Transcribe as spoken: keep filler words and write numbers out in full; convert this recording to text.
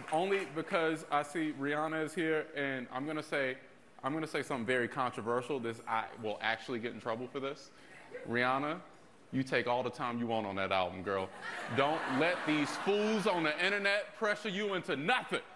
only because I see Rihanna is here, and I'm gonna say, I'm gonna say something very controversial. This I will actually get in trouble for this. Rihanna, you take all the time you want on that album, girl. Don't let these fools on the internet pressure you into nothing.